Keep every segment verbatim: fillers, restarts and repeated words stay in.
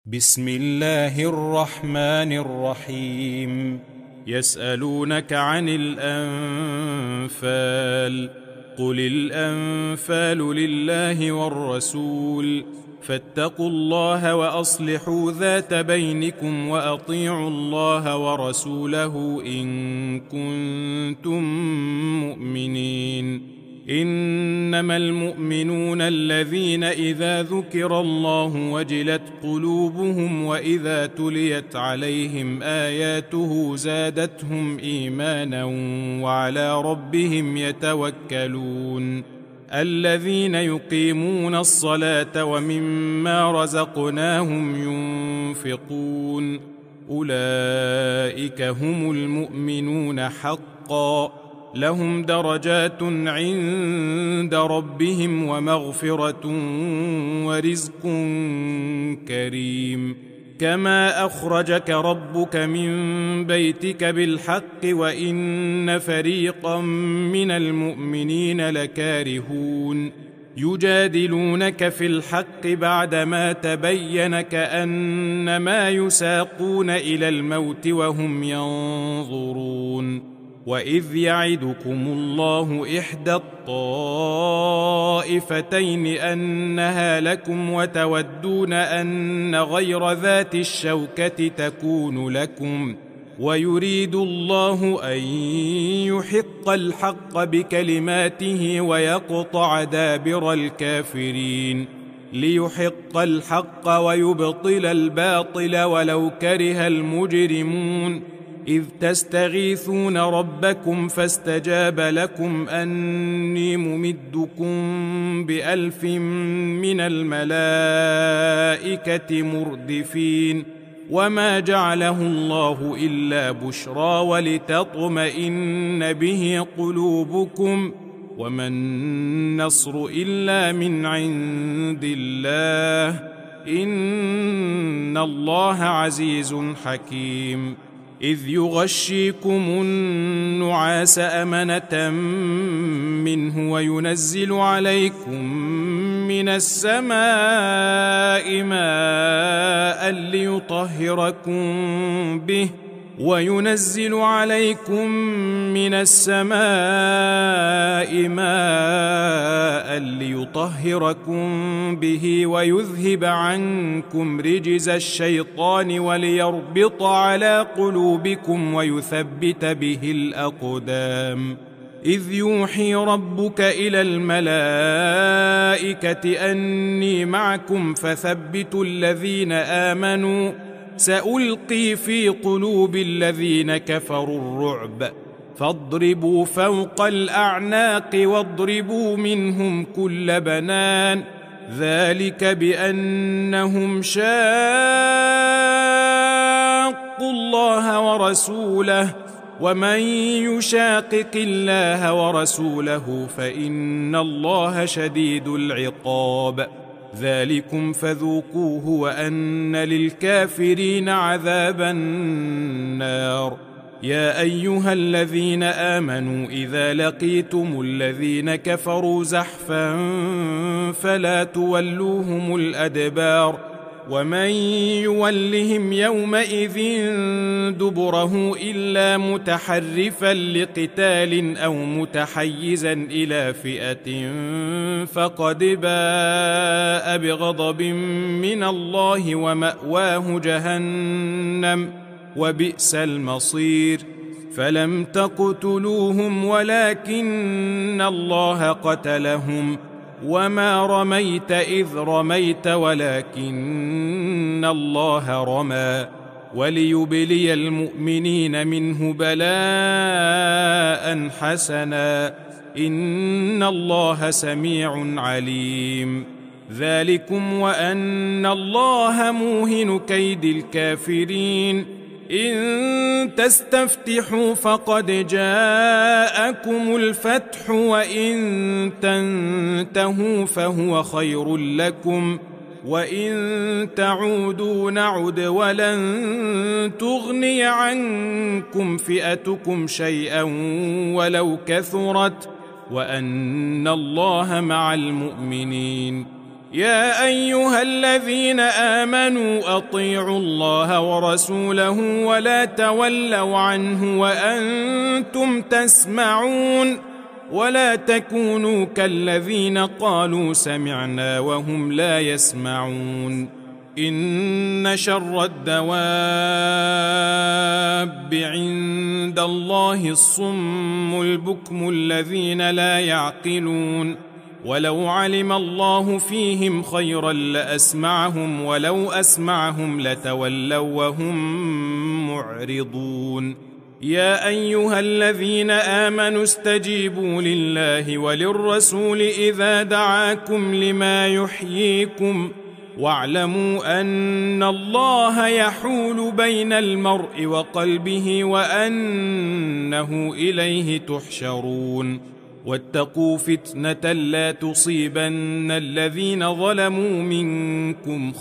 بسم الله الرحمن الرحيم. يسألونك عن الأنفال، قل الأنفال لله والرسول، فاتقوا الله وأصلحوا ذات بينكم وأطيعوا الله ورسوله إن كنتم مؤمنين. إنما المؤمنون الذين إذا ذكر الله وجلت قلوبهم وإذا تليت عليهم آياته زادتهم إيمانا وعلى ربهم يتوكلون. الذين يقيمون الصلاة ومما رزقناهم ينفقون، أولئك هم المؤمنون حقا، لهم درجات عند ربهم ومغفرة ورزق كريم. كما أخرجك ربك من بيتك بالحق وإن فريقا من المؤمنين لكارهون. يجادلونك في الحق بعدما تبين كأنما يساقون إلى الموت وهم ينظرون. وإذ يعدكم الله إحدى الطائفتين أنها لكم وتودون أن غير ذات الشوكة تكون لكم، ويريد الله أن يحق الحق بكلماته ويقطع دابر الكافرين، ليحق الحق ويبطل الباطل ولو كره المجرمون. إذ تستغيثون ربكم فاستجاب لكم أني ممدكم بألف من الملائكة مردفين. وما جعله الله إلا بشرى ولتطمئن به قلوبكم، وما النصر إلا من عند الله، إن الله عزيز حكيم. إذ يغشيكم النعاس أمنة منه وينزل عليكم من السماء ماء ليطهركم به وينزل عليكم من السماء ماء ليطهركم به ويذهب عنكم رجز الشيطان وليربط على قلوبكم ويثبت به الأقدام. إذ يوحي ربك إلى الملائكة أني معكم فثبتوا الذين آمنوا، سألقي في قلوب الذين كفروا الرعب، فاضربوا فوق الأعناق واضربوا منهم كل بنان، ذلك بأنهم شاقوا الله ورسوله، ومن يشاقق الله ورسوله فإن الله شديد العقاب. ذلكم فذوقوه وأن للكافرين عذاب النار. يا أيها الذين آمنوا إذا لقيتم الذين كفروا زحفا فلا تولوهم الأدبار، ومن يولهم يومئذ دبره إلا متحرفا لقتال أو متحيزا إلى فئة فقد باء بغضب من الله ومأواه جهنم وبئس المصير. فلم تقتلوهم ولكن الله قتلهم، وما رميت إذ رميت ولكن الله رمى، وليبلي المؤمنين منه بلاء حسنا، إن الله سميع عليم. ذلكم وأن الله موهن كيد الكافرين. إن تستفتحوا فقد جاءكم الفتح وإن تنتهوا فهو خير لكم وإن تعودوا نعد ولن تغني عنكم فئتكم شيئا ولو كثرت وأن الله مع المؤمنين. يا أيها الذين آمنوا أطيعوا الله ورسوله ولا تولوا عنه وأنتم تسمعون ولا تكونوا كالذين قالوا سمعنا وهم لا يسمعون إن شر الدواب عند الله الصم البكم الذين لا يعقلون ولو علم الله فيهم خيرا لأسمعهم ولو أسمعهم لتولوا وهم معرضون يا أيها الذين آمنوا استجيبوا لله وللرسول إذا دعاكم لما يحييكم واعلموا أن الله يحول بين المرء وقلبه وأنه إليه تحشرون واتقوا فتنة لا تصيبن الذين ظلموا منكم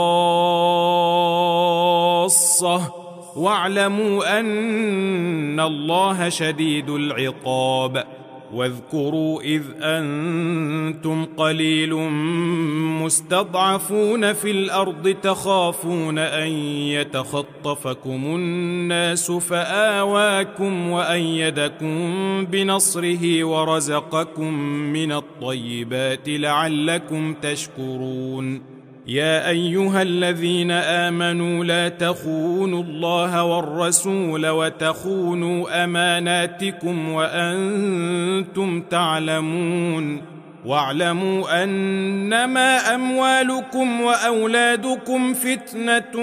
خاصة واعلموا أن الله شديد العقاب واذكروا إذ أنتم قليل مستضعفون في الأرض تخافون أن يتخطفكم الناس فآواكم وأيدكم بنصره ورزقكم من الطيبات لعلكم تشكرون يا أيها الذين آمنوا لا تخونوا الله والرسول وتخونوا أماناتكم وأنتم تعلمون واعلموا أنما أموالكم وأولادكم فتنة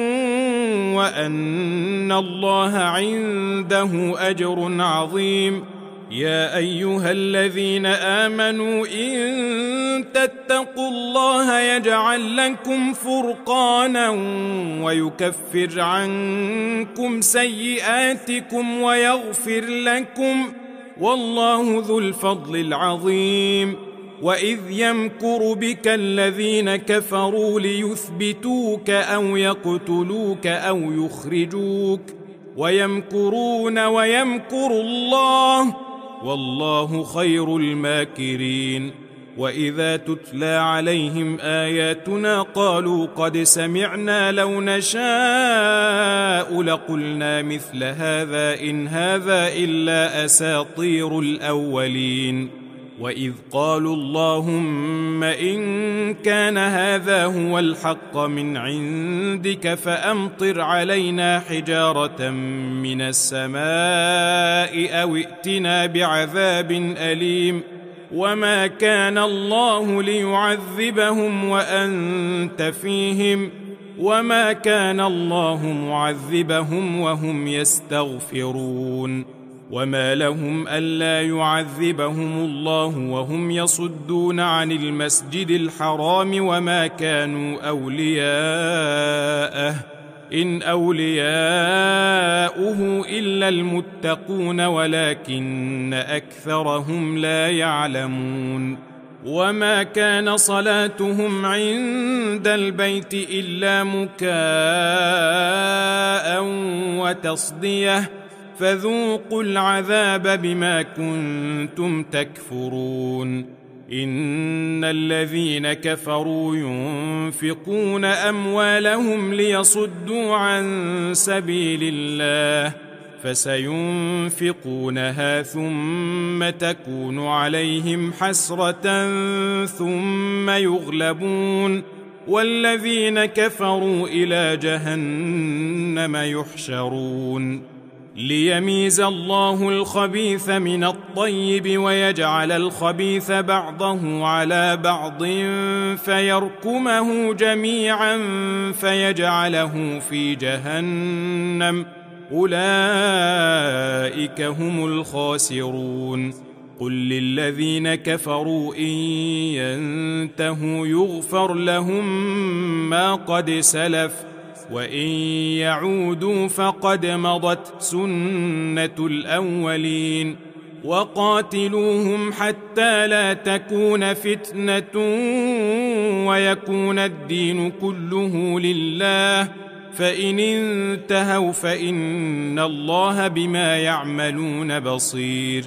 وأن الله عنده أجر عظيم يا أيها الذين آمنوا إن تتقوا الله يجعل لكم فرقانا ويكفر عنكم سيئاتكم ويغفر لكم والله ذو الفضل العظيم وإذ يمكر بك الذين كفروا ليثبتوك أو يقتلوك أو يخرجوك ويمكرون ويمكر الله والله خير الماكرين وإذا تتلى عليهم آياتنا قالوا قد سمعنا لو نشاء لقلنا مثل هذا إن هذا إلا أساطير الأولين وإذ قالوا اللهم إن كان هذا هو الحق من عندك فأمطر علينا حجارة من السماء أو ائتنا بعذاب أليم وما كان الله ليعذبهم وأنت فيهم وما كان الله معذبهم وهم يستغفرون وما لهم ألا يعذبهم الله وهم يصدون عن المسجد الحرام وما كانوا أولياءه إن أولياؤه إلا المتقون ولكن أكثرهم لا يعلمون وما كان صلاتهم عند البيت إلا مكاء وتصدية فذوقوا العذاب بما كنتم تكفرون إن الذين كفروا ينفقون أموالهم ليصدوا عن سبيل الله فسينفقونها ثم تكون عليهم حسرة ثم يغلبون والذين كفروا إلى جهنم يحشرون ليميز الله الخبيث من الطيب ويجعل الخبيث بعضه على بعض فيركمه جميعا فيجعله في جهنم أولئك هم الخاسرون قل للذين كفروا إن ينتهوا يغفر لهم ما قد سلف وإن يعودوا فقد مضت سنة الأولين وقاتلوهم حتى لا تكون فتنة ويكون الدين كله لله فإن انتهوا فإن الله بما يعملون بصير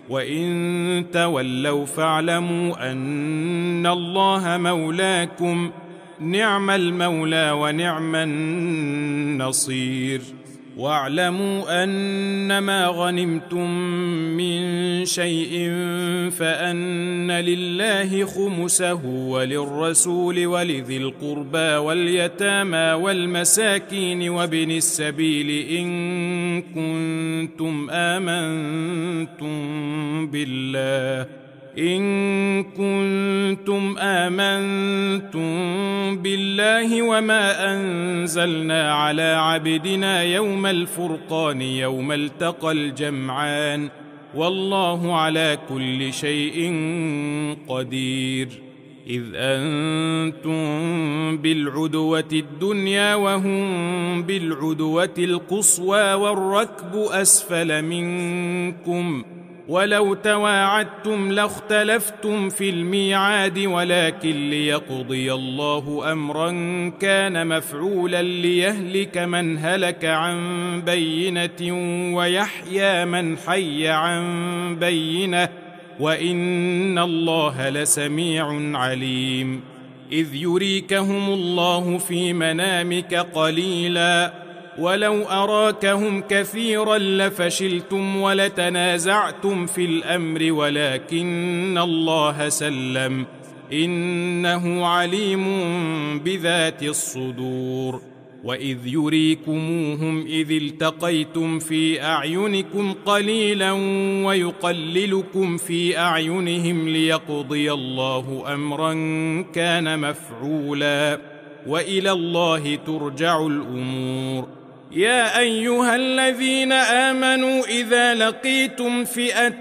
وإن تولوا فاعلموا أن الله مولاكم نعم المولى ونعم النصير. واعلموا أنما غنمتم من شيء فأن لله خمسه وللرسول ولذي القربى واليتامى والمساكين وابن السبيل إن كنتم آمنتم بالله إن كنتم آمنتم بالله وما أنزلنا على عبدنا يوم الفرقان يوم التقى الجمعان والله على كل شيء قدير. إذ أنتم بالعدوة الدنيا وهم بالعدوة القصوى والركب أسفل منكم ولو تواعدتم لاختلفتم في الميعاد ولكن ليقضي الله أمرا كان مفعولا ليهلك من هلك عن بينة ويحيى من حي عن بينة وإن الله لسميع عليم. إذ يريكهم الله في منامك قليلا ولو أراكهم كثيرا لفشلتم ولتنازعتم في الأمر ولكن الله سلم إنه عليم بذات الصدور. وإذ يريكموهم إذ التقيتم في أعينكم قليلا ويقللكم في أعينهم ليقضي الله أمرا كان مفعولا وإلى الله ترجع الأمور. يا أيها الذين آمنوا إذا لقيتم فئة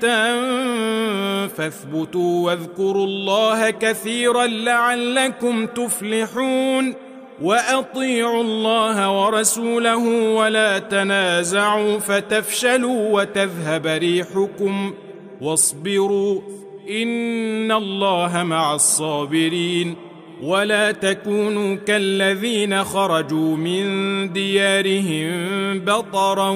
فاثبتوا واذكروا الله كثيرا لعلكم تفلحون. وأطيعوا الله ورسوله ولا تنازعوا فتفشلوا وتذهب ريحكم واصبروا إن الله مع الصابرين. ولا تكونوا كالذين خرجوا من ديارهم بطرا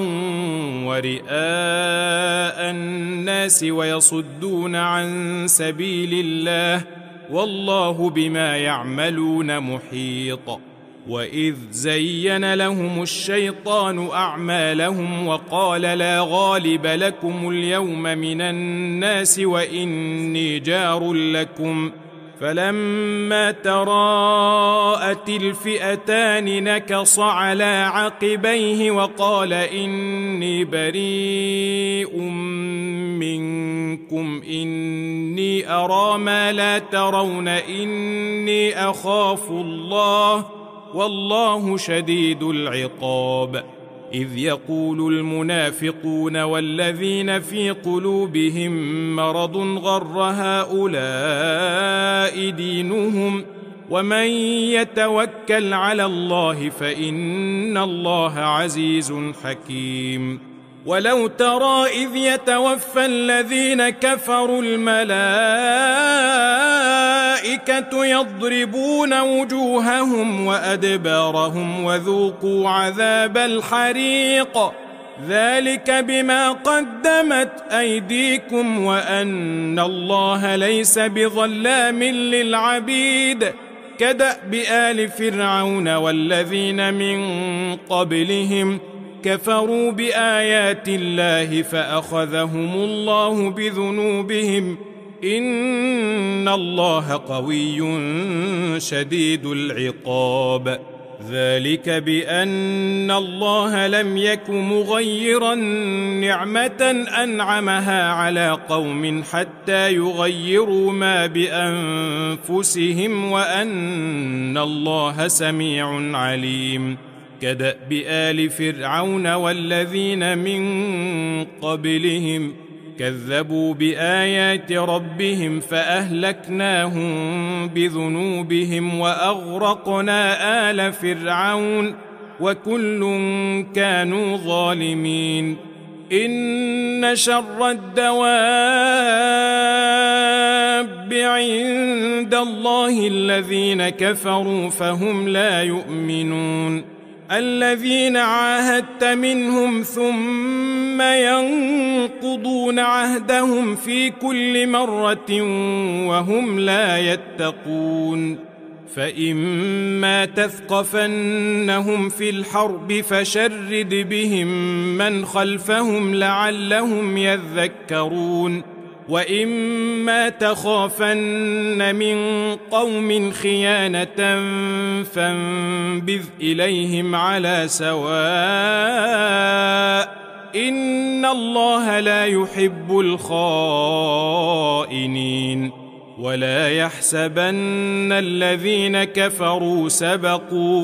ورئاء الناس ويصدون عن سبيل الله والله بما يعملون محيط. وإذ زين لهم الشيطان أعمالهم وقال لا غالب لكم اليوم من الناس وإني جار لكم فلما تراءت الفئتان نكص على عقبيه وقال إني بريء منكم إني أرى ما لا ترون إني أخاف الله والله شديد العقاب. إذ يقول المنافقون والذين في قلوبهم مرض غر هؤلاء دينهم ومن يتوكل على الله فإن الله عزيز حكيم. ولو ترى إذ يتوفى الذين كفروا الملائكة يضربون وجوههم وأدبارهم وذوقوا عذاب الحريق ذلك بما قدمت أيديكم وأن الله ليس بظلام للعبيد. كدأب آل فرعون والذين من قبلهم كفروا بآيات الله فأخذهم الله بذنوبهم إن الله قوي شديد العقاب. ذلك بأن الله لم يك مغيرا نعمة أنعمها على قوم حتى يغيروا ما بأنفسهم وأن الله سميع عليم. كدأب آل فرعون والذين من قبلهم كذبوا بآيات ربهم فأهلكناهم بذنوبهم وأغرقنا آل فرعون وكل كانوا ظالمين. إن شر الدواب عند الله الذين كفروا فهم لا يؤمنون. الذين عاهدت منهم ثم ينقضون عهدهم في كل مرة وهم لا يتقون فإما تثقفنهم في الحرب فشرد بهم من خلفهم لعلهم يذكرون وإما تخافن من قوم خيانة فانبذ إليهم على سواء إن الله لا يحب الخائنين ولا يحسبن الذين كفروا سبقوا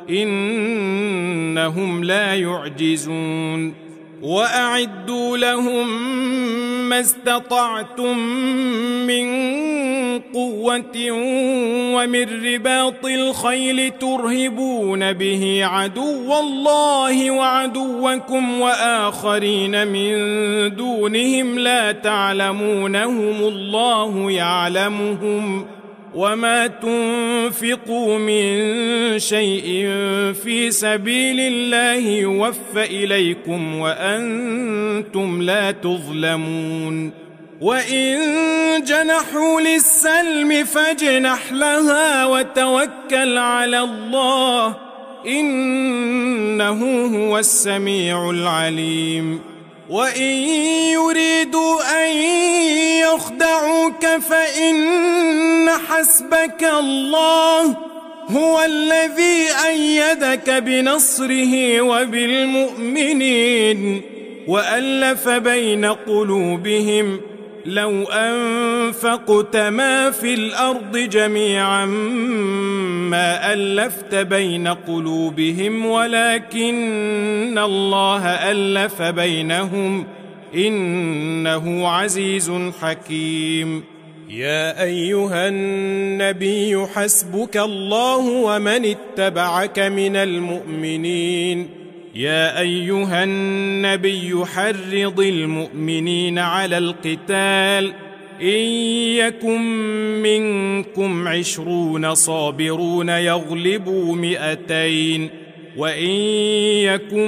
إنهم لا يعجزون وأعدوا لهم ما استطعتم من قوة ومن رباط الخيل ترهبون به عدو الله وعدوكم وآخرين من دونهم لا تعلمونهم الله يعلمهم وما تنفقوا من شيء في سبيل الله يوفى إليكم وأنتم لا تظلمون وإن جنحوا للسلم فاجنح لها وتوكل على الله إنه هو السميع العليم وإن يريدوا أن يخدعوك فإن حسبك الله هو الذي أيدك بنصره وبالمؤمنين وألف بين قلوبهم لو أنفقت ما في الأرض جميعا ما ألفت بين قلوبهم ولكن الله ألف بينهم إنه عزيز حكيم يا أيها النبي حسبك الله ومن اتبعك من المؤمنين يا أيها النبي حرض المؤمنين على القتال إن يكن منكم عشرون صابرون يغلبوا مئتين وإن يكن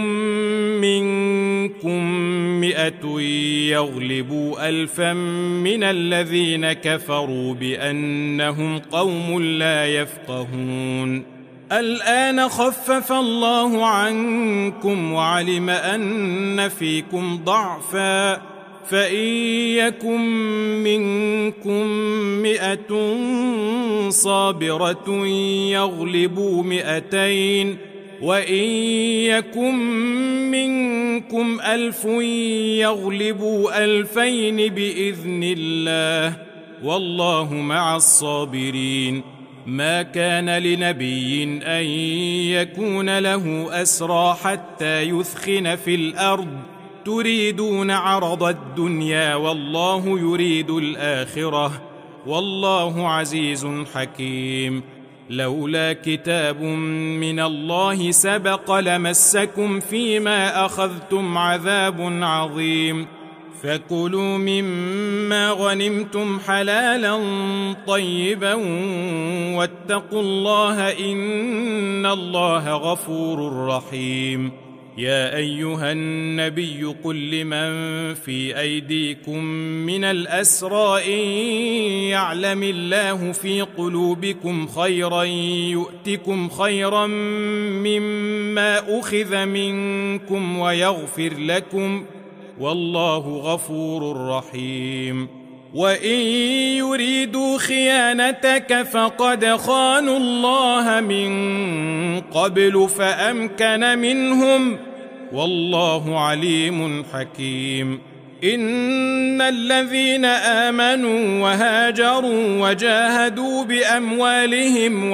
منكم مئة يغلبوا ألفا من الذين كفروا بأنهم قوم لا يفقهون الآن خفف الله عنكم وعلم أن فيكم ضعفا فإن يكن منكم مئة صابرة يغلبوا مئتين وإن يكن منكم ألف يغلبوا ألفين بإذن الله والله مع الصابرين ما كان لنبي أن يكون له أسرى حتى يثخن في الأرض تريدون عرض الدنيا والله يريد الآخرة والله عزيز حكيم لولا كتاب من الله سبق لمسكم فيما أخذتم عذاب عظيم فكلوا مما غنمتم حلالا طيبا واتقوا الله إن الله غفور رحيم يا أيها النبي قل لمن في أيديكم من الأسرى إن يعلم الله في قلوبكم خيرا يؤتكم خيرا مما أخذ منكم ويغفر لكم والله غفور رحيم وإن يريدوا خيانتك فقد خانوا الله من قبل فأمكن منهم والله عليم حكيم إن الذين آمنوا وهاجروا وجاهدوا بأموالهم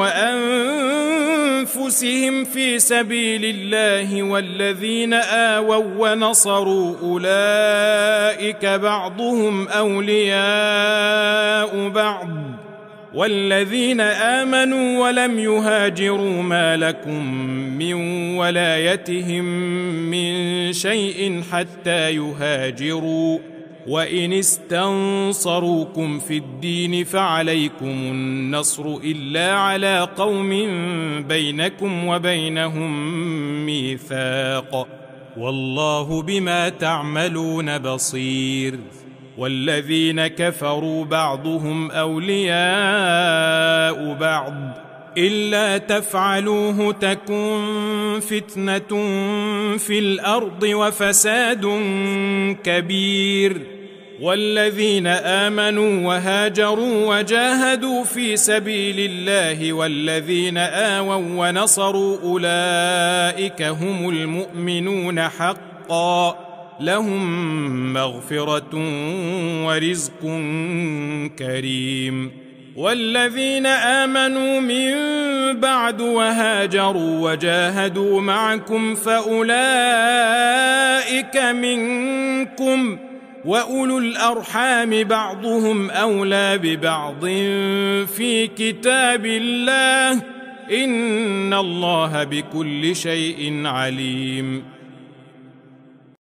وأنفسهم في سبيل الله والذين آووا ونصروا أولئك بعضهم أولياء بعض والذين آمنوا ولم يهاجروا ما لكم من ولايتهم من شيء حتى يهاجروا وإن استنصروكم في الدين فعليكم النصر إلا على قوم بينكم وبينهم ميثاق والله بما تعملون بصير. والذين كفروا بعضهم أولياء بعض إلا تفعلوه تكن فتنة في الأرض وفساد كبير. والذين آمنوا وهاجروا وجاهدوا في سبيل الله والذين آووا ونصروا أولئك هم المؤمنون حقا لهم مغفرة ورزق كريم. والذين آمنوا من بعد وهاجروا وجاهدوا معكم فأولئك منكم وأولو الأرحام بعضهم أولى ببعض في كتاب الله إن الله بكل شيء عليم.